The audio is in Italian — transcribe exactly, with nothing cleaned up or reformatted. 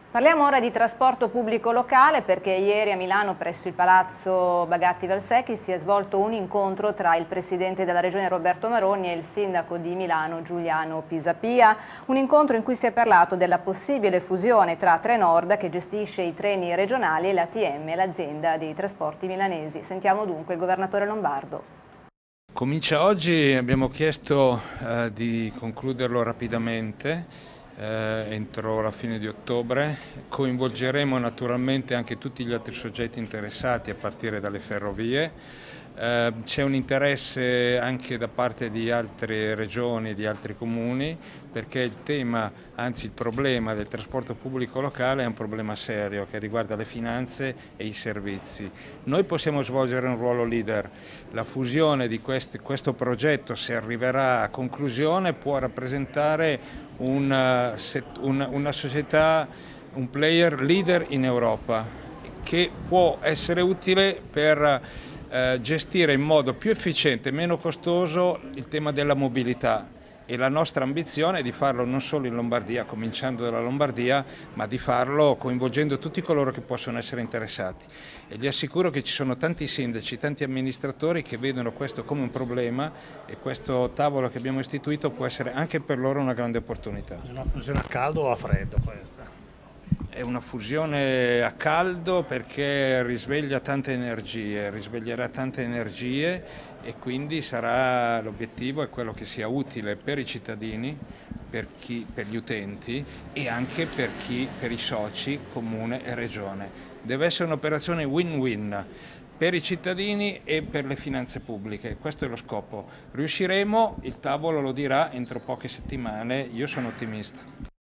Parliamo ora di trasporto pubblico locale perché ieri a Milano presso il Palazzo Bagatti Valsecchi si è svolto un incontro tra il Presidente della Regione Roberto Maroni e il Sindaco di Milano Giuliano Pisapia, un incontro in cui si è parlato della possibile fusione tra Trenord che gestisce i treni regionali e l'A T M, l'azienda dei trasporti milanesi. Sentiamo dunque il Governatore Lombardo. Comincia oggi, abbiamo chiesto eh, di concluderlo rapidamente. Eh, entro la fine di ottobre. Coinvolgeremo naturalmente anche tutti gli altri soggetti interessati a partire dalle ferrovie. Eh, c'è un interesse anche da parte di altre regioni, di altri comuni, perché il tema, anzi il problema del trasporto pubblico locale è un problema serio che riguarda le finanze e i servizi. Noi possiamo svolgere un ruolo leader. La fusione di questi, questo progetto, se arriverà a conclusione, può rappresentare una, una, una società, un player leader in Europa che può essere utile per eh, gestire in modo più efficiente e meno costoso il tema della mobilità. E la nostra ambizione è di farlo non solo in Lombardia, cominciando dalla Lombardia, ma di farlo coinvolgendo tutti coloro che possono essere interessati. E gli assicuro che ci sono tanti sindaci, tanti amministratori che vedono questo come un problema e questo tavolo che abbiamo istituito può essere anche per loro una grande opportunità. È una fusione a caldo o a freddo questa? È una fusione a caldo perché risveglia tante energie, risveglierà tante energie e quindi sarà, l'obiettivo è quello che sia utile per i cittadini, per, chi, per gli utenti e anche per, chi, per i soci, comune e regione. Deve essere un'operazione win-win per i cittadini e per le finanze pubbliche, questo è lo scopo. Riusciremo, il tavolo lo dirà entro poche settimane, io sono ottimista.